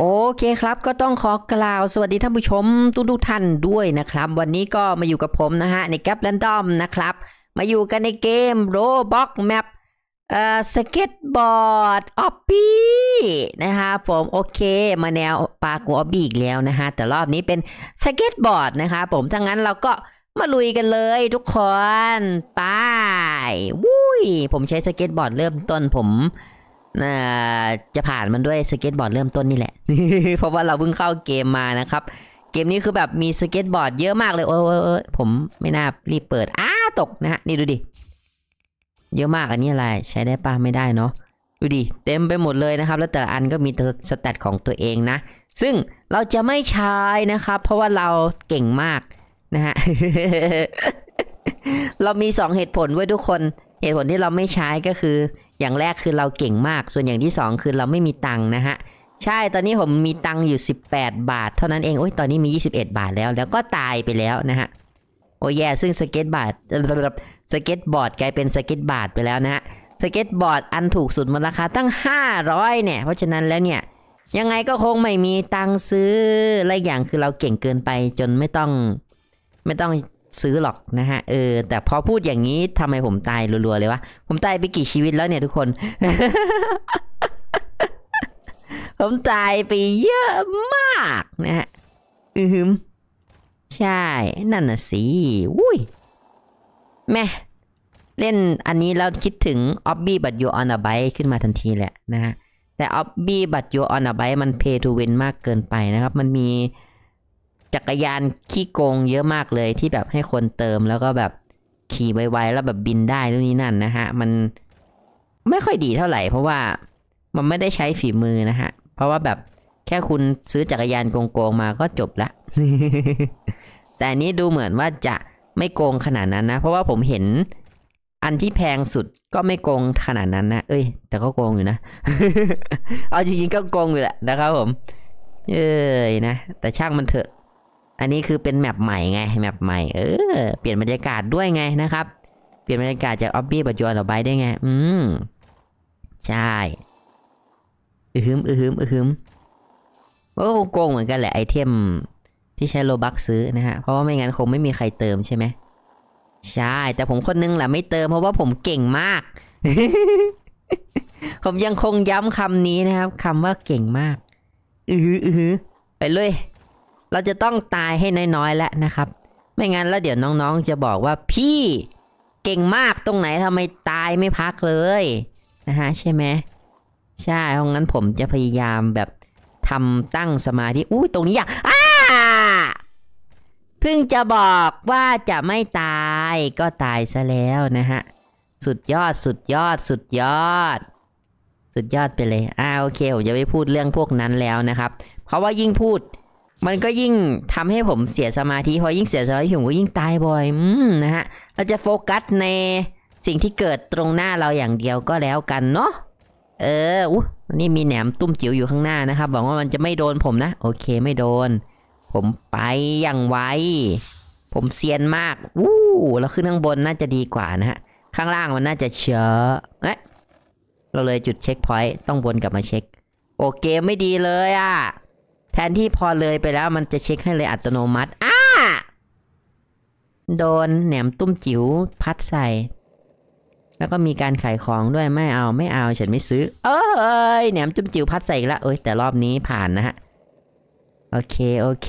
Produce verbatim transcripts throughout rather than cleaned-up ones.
โอเคครับก็ต้องขอกล่าวสวัสดีท่านผู้ชมทุกทุกท่านด้วยนะครับวันนี้ก็มาอยู่กับผมนะฮะในแกปแรนดอมนะครับมาอยู่กันในเกม Roblox Map เอ่อสเก็ตบอร์ดออบบี้นะฮะผมโอเคมาแนวปากูออบบี้อีกแล้วนะฮะแต่รอบนี้เป็นสเก็ตบอร์ดนะคะผมถ้างั้นเราก็มาลุยกันเลยทุกคนไปวุ้ยผมใช้สเก็ตบอร์ดเริ่มต้นผมจะผ่านมันด้วยสเก็ตบอร์ดเริ่มต้นนี่แหละ เพราะว่าเราเพิ่งเข้าเกมมานะครับเกมนี้คือแบบมีสเก็ตบอร์ดเยอะมากเลยโอ้ยผมไม่น่ารีบเปิดอ้าตกนะฮะนี่ดูดิเยอะมากอันนี้อะไรใช้ได้ปะไม่ได้เนาะดูดิเต็มไปหมดเลยนะครับแล้วแต่อันก็มีสแตทของตัวเองนะซึ่งเราจะไม่ใช้นะครับเพราะว่าเราเก่งมากนะฮะ เรามีสองเหตุผลไว้ทุกคนเหตุผลที่เราไม่ใช้ก็คืออย่างแรกคือเราเก่งมากส่วนอย่างที่สองคือเราไม่มีตังค์นะฮะใช่ตอนนี้ผมมีตังค์อยู่สิบแปดบาทเท่านั้นเองโอ้ยตอนนี้มียี่สิบเอ็ดบาทแล้วแล้วก็ตายไปแล้วนะฮะโอ้ยแย่ซึ่งสเก็ตบอร์ดสเก็ตบอร์ดกลายเป็นสเก็ตบาทไปแล้วนะฮะสเก็ตบอร์ดอันถูกสุดมันราคาตั้งห้าร้อยเนี่ยเพราะฉะนั้นแล้วเนี่ยยังไงก็คงไม่มีตังค์ซื้อและอย่างคือเราเก่งเกินไปจนไม่ต้องไม่ต้องซื้อหรอกนะฮะเออแต่พอพูดอย่างนี้ทำไมผมตายรัวๆเลยวะผมตายไปกี่ชีวิตแล้วเนี่ยทุกคน ผมตายไปเยอะมากนะฮะอืมใช่นั่นน่ะสิวุ้ยแม่เล่นอันนี้แล้วคิดถึง Obby but you on a bike ขึ้นมาทันทีแหละนะฮะแต่ Obby but you on a bike มัน pay to win มากเกินไปนะครับมันมีจักรยานขี้โกงเยอะมากเลยที่แบบให้คนเติมแล้วก็แบบขี่ไวๆแล้วแบบบินได้นู่นนี่นั่นนะฮะมันไม่ค่อยดีเท่าไหร่เพราะว่ามันไม่ได้ใช้ฝีมือนะฮะเพราะว่าแบบแค่คุณซื้อจักรยานโกงๆมาก็จบละ แต่อันนี้ดูเหมือนว่าจะไม่โกงขนาดนั้นนะเพราะว่าผมเห็นอันที่แพงสุดก็ไม่โกงขนาดนั้นนะเอ้ยแต่ก็โกงอยู่นะ เอาจริงๆก็โกงอยู่แหละนะครับผมเอ้ยนะแต่ช่างมันเถอะอันนี้คือเป็นแมปใหม่ไงแมปใหม่เออเปลี่ยนบรรยากาศด้วยไงนะครับเปลี่ยนบรรยากาศจาก Obby but you on a bike ได้ไงอืมใช่อือฮึมอือฮึมอือฮึมก็โกงเหมือนกันแหละไอเทมที่ใช้โลบัคซื้อนะฮะเพราะว่าไม่งั้นคงไม่มีใครเติมใช่ไหมใช่แต่ผมคนนึงแหละไม่เติมเพราะว่าผมเก่งมาก ผมยังคงย้ำคำนี้นะครับคำว่าเก่งมากอือฮึอือฮึไปเลยเราจะต้องตายให้น้อยๆแล้วนะครับไม่งั้นแล้วเดี๋ยวน้องๆจะบอกว่าพี่เก่งมากตรงไหนทำไมตายไม่พักเลยนะฮะใช่ไหมใช่เพราะงั้นผมจะพยายามแบบทำตั้งสมาธิอุ้ยตรงนี้อยากอ้าเพิ่งจะบอกว่าจะไม่ตายก็ตายซะแล้วนะฮะสุดยอดสุดยอดสุดยอดสุดยอดไปเลยอ่าโอเคผมจะไม่พูดเรื่องพวกนั้นแล้วนะครับเพราะว่ายิ่งพูดมันก็ยิ่งทำให้ผมเสียสมาธิพอยิ่งเสียสมาธิผมก็ยิ่งตายบ่อยอืมนะฮะเราจะโฟกัสในสิ่งที่เกิดตรงหน้าเราอย่างเดียวก็แล้วกันเนาะเอออู้นี่มีแหนมตุ้มจิ๋วอยู่ข้างหน้านะครับหวังว่ามันจะไม่โดนผมนะโอเคไม่โดนผมไปอย่างไวผมเซียนมากอู้แล้วขึ้นข้างบนน่าจะดีกว่านะฮะข้างล่างมันน่าจะเชอะเอ๊ะเราเลยจุดเช็คพอยต์ต้องวนกลับมาเช็คโอเคไม่ดีเลยอ่ะแทนที่พอเลยไปแล้วมันจะเช็คให้เลยอัตโนมัติอ้าโดนแหนมตุ้มจิ๋วพัดใส่แล้วก็มีการขายของด้วยไม่เอาไม่เอาฉันไม่ซื้อเอ้ยแหนมตุ้มจิ๋วพัดใส่อีกแล้วเอ้ยแต่รอบนี้ผ่านนะฮะโอเคโอเค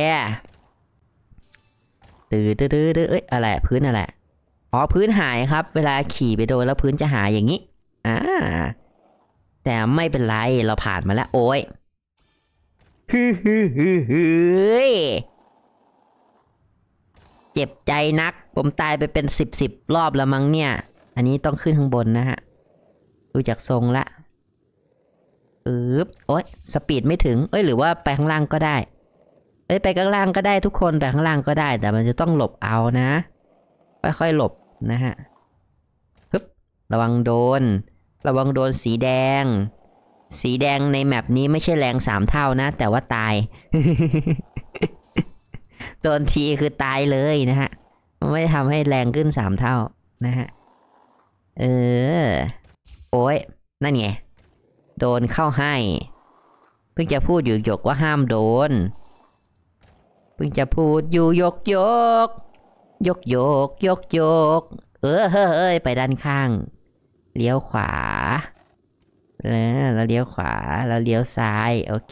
ตื้อตื้อตื้อเอ้ยอะไรพื้นอะไรอ๋อพื้นหายครับเวลาขี่ไปโดนแล้วพื้นจะหายอย่างนี้อ่าแต่ไม่เป็นไรเราผ่านมาแล้วโอ้ยฮึฮึฮึฮึเจ็บใจนักผมตายไปเป็นสิบสิบรอบแล้วมั้งเนี่ยอันนี้ต้องขึ้นข้างบนนะฮะดูจากทรงละอึ๊บโอ๊ยสปีดไม่ถึงเอ้ยหรือว่าไปข้างล่างก็ได้เอ้ยไปข้างล่างก็ได้ทุกคนไปข้างล่างก็ได้แต่มันจะต้องหลบเอานะค่อยๆหลบนะฮะปึ๊บระวังโดนระวังโดนสีแดงสีแดงในแมปนี้ไม่ใช่แรงสามเท่านะแต่ว่าตาย โดนทีคือตายเลยนะฮะมันไม่ทำให้แรงขึ้นสามเท่านะฮะเออโอ้ยนั่นไงโดนเข้าให้ไปพิ่งจะพูดอยู่หยกว่าห้ามโดนเพิ่งจะพูดอยู่ยกยกยกยกยกยกเออเฮ้ยไปด้านข้างเลี้ยวขวาแล้วเลี้ยวขวาแล้วเลี้ยวซ้ายโอเค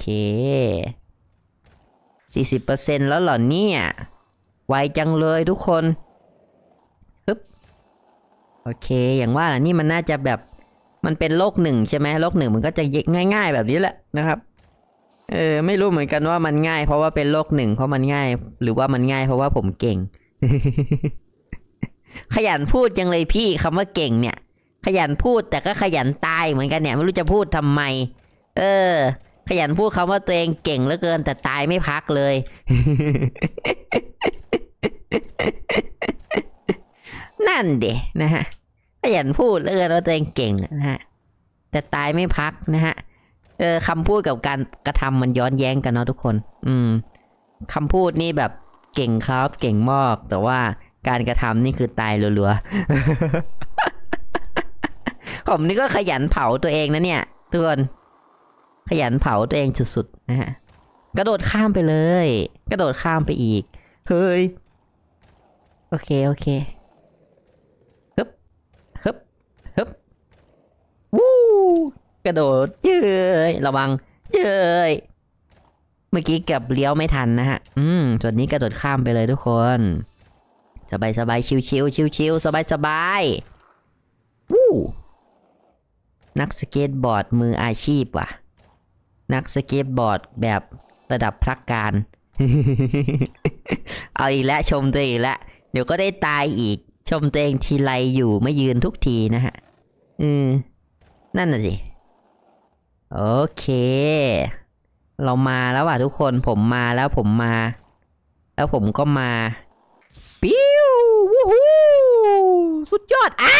สี่สิบเปอร์เซ็นต์ แล้วเหรอเนี่ยไวจังเลยทุกคนฮึบโอเคอย่างว่าล่ะนี่มันน่าจะแบบมันเป็นโลกหนึ่งใช่ไหมโลกหนึ่งมันก็จะง่ายๆแบบนี้แหละนะครับเออไม่รู้เหมือนกันว่ามันง่ายเพราะว่าเป็นโลกหนึ่งเพราะมันง่ายหรือว่ามันง่ายเพราะว่าผมเก่ง ขยันพูดจังเลยพี่คำว่าเก่งเนี่ยขยันพูดแต่ก็ขยันตายเหมือนกันเนี่ยไม่รู้จะพูดทำไมเออขยันพูดคำว่าตัวเองเก่งเหลือเกินแต่ตายไม่พักเลย นั่นเดะนะฮะขยันพูดเหลือเกินว่าตัวเองเก่งนะฮะแต่ตายไม่พักนะฮะเออคำพูดกับการกระทำมันย้อนแย้งกันเนาะทุกคนอืมคำพูดนี่แบบเก่งครับเก่งมากแต่ว่าการกระทำนี่คือตายรัวๆ ผมนี่ก็ขยันเผาตัวเองนะเนี่ยทุกคนขยันเผาตัวเองสุดๆนะฮะกระโดดข้ามไปเลยกระโดดข้ามไปอีกเฮ้ยโอเคโอเคฮึบฮึบฮึบวู้กระโดดเย้ยระวังเย้ยเมื่อกี้เกือบเลี้ยวไม่ทันนะฮะอืมส่วนนี้กระโดดข้ามไปเลยทุกคนสบายสบายชิวชิวชิวชิวสบายสบายวู้นักสเก็ตบอร์ดมืออาชีพว่ะนักสเก็ตบอร์ดแบบระดับพระการ เอาอีกแล้วชมตัวเองแล้วเดี๋ยวก็ได้ตายอีกชมตัวเองทีไรอยู่ไม่ยืนทุกทีนะฮะอืมนั่นน่ะสิโอเคเรามาแล้วว่ะทุกคนผมมาแล้วผมมาแล้วผมก็มาปิ้ววู้ฮู้สุดยอดอ่ะ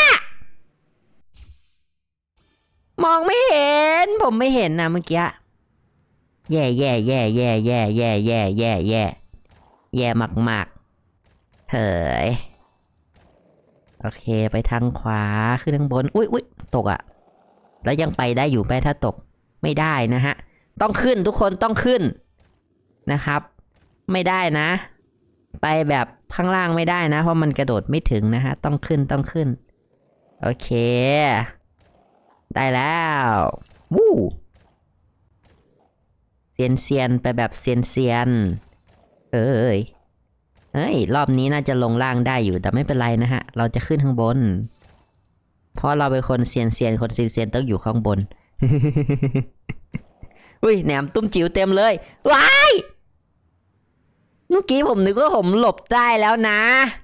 มองไม่เห็นผมไม่เห็นนะเมื่อกี้แย่แย่แย่แย่แย่แย่แย่แย่แย่แย่มากๆเฮ้ยโอเคไปทางขวาขึ้นทางบนอุ้ยอุ้ยตกอ่ะแล้วยังไปได้อยู่ไหมถ้าตกไม่ได้นะฮะต้องขึ้นทุกคนต้องขึ้นนะครับไม่ได้นะไปแบบข้างล่างไม่ได้นะเพราะมันกระโดดไม่ถึงนะฮะต้องขึ้นต้องขึ้นโอเคได้แล้ววู้เซียนเซียนไปแบบเซียนเซียนเอ้ยเอ้ยรอบนี้น่าจะลงล่างได้อยู่แต่ไม่เป็นไรนะฮะเราจะขึ้นข้างบนเพราะเราเป็นคนเซียนเซียนคนเซียนเซียนต้องอยู่ข้างบน อุ้ยแหนมตุ้มจิ๋วเต็มเลยว้ายเมื่อกี้ผมนึกว่าผมหลบได้แล้วนะ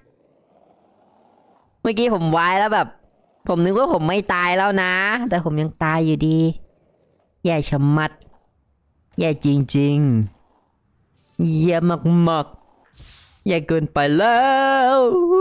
เมื่อกี้ผมวายแล้วแบบผมนึกว่าผมไม่ตายแล้วนะแต่ผมยังตายอยู่ดีแย่ชะมัดแย่จริงๆแย่มากๆแย่เกินไปแล้ว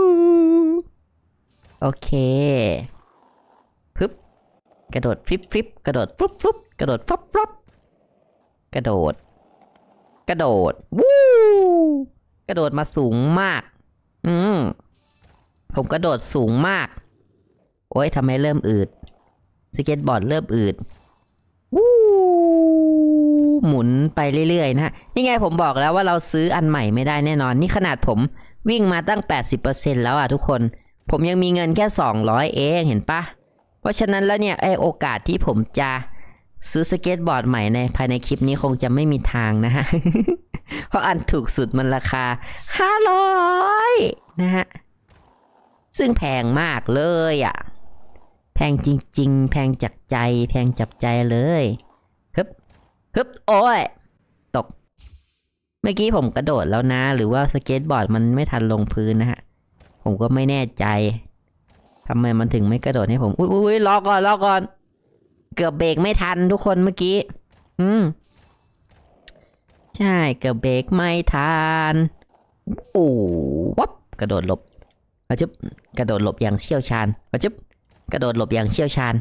โอเคปึ๊บกระโดดฟลิปฟลิปกระโดดฟลุปฟลุปกระโดดฟลุปฟลุปกระโดดกระโดดวู้กระโดดมาสูงมากอืมผมกระโดดสูงมากโอ้ยทำไมเริ่มอืดสเก็ตบอร์ดเริ่มอืดวู้หมุนไปเรื่อยๆนะนี่ไงผมบอกแล้วว่าเราซื้ออันใหม่ไม่ได้แน่นอนนี่ขนาดผมวิ่งมาตั้ง แปดสิบเปอร์เซ็นต์ แล้วอ่ะทุกคนผมยังมีเงินแค่สองร้อยเองเห็นปะเพราะฉะนั้นแล้วเนี่ยไอโอกาสที่ผมจะซื้อสเก็ตบอร์ดใหม่ในภายในคลิปนี้คงจะไม่มีทางนะฮะ เพราะอันถูกสุดมันราคาห้าร้อยนะฮะซึ่งแพงมากเลยอ่ะแพงจริงๆแพงจากใจแพงจับใจเลยฮึบฮึบโอ้ยตกเมื่อกี้ผมกระโดดแล้วนะหรือว่าสเก็ตบอร์ดมันไม่ทันลงพื้นนะฮะผมก็ไม่แน่ใจทำไมมันถึงไม่กระโดดให้ผมอุ้ยอุ้ยรอก่อนรอก่อนเกือบเบรกไม่ทันทุกคนเมื่อกี้อืมใช่เกือบเบรกไม่ทันโอ้วับกระโดดหลบเอาจึ๊บกระโดดหลบอย่างเชี่ยวชาญเอาจึ๊บกระโดดหลบอย่างเชี่ยวชาญ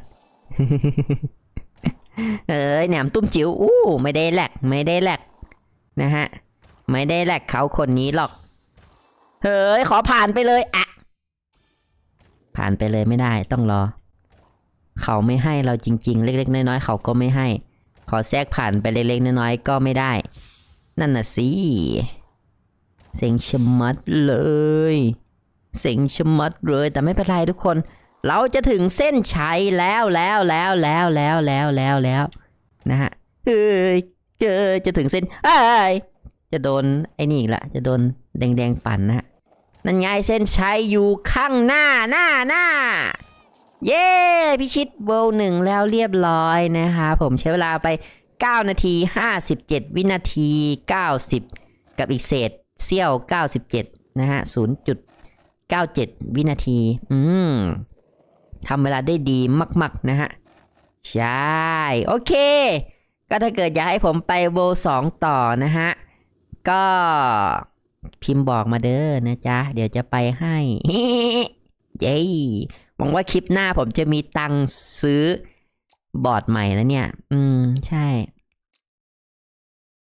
เอ้ยแหนมตุ้มจิ๋วอู้ไม่ได้แหลกไม่ได้แหลกนะฮะไม่ได้แหลกเขาคนนี้หรอกเฮ้ยขอผ่านไปเลยอะผ่านไปเลยไม่ได้ต้องรอเขาไม่ให้เราจริงๆเล็กๆน้อยๆเขาก็ไม่ให้เขอแทรกผ่านไปเล็กๆน้อยๆก็ไม่ได้นั่นน่ะสิเซ็งชะมัดเลยเซ็งชะมัดเลยแต่ไม่เป็นไรทุกคนเราจะถึงเส้นชัยแล้วแล้วแล้วแล้วแล้วแล้วแล้วแล้วนะฮะเอ้ยเจอจะถึงเส้นไอ้จะโดนไอ้นี่อีกละจะโดนแดงๆปั่นนะฮะนั่นไงเส้นชัยอยู่ข้างหน้าหน้าหน้าเย้พิชิตเวลหนึ่งแล้วเรียบร้อยนะคะผมใช้เวลาไปเก้านาทีห้าสิบเจ็ดวินาทีเก้าสิบกับอีกเศษเสี้ยวเก้าสิบเจ็ดนะฮะ ศูนย์จุดเก้าเจ็ด วินาทีอืมทำเวลาได้ดีมากๆนะฮะใช่โอเคก็ถ้าเกิดอยากให้ผมไปโบสองต่อนะฮะก็พิมพ์บอกมาเด้อนะจ๊ะเดี๋ยวจะไปให้เย้หวังว่าคลิปหน้าผมจะมีตังค์ซื้อบอร์ดใหม่แล้วเนี่ยอืมใช่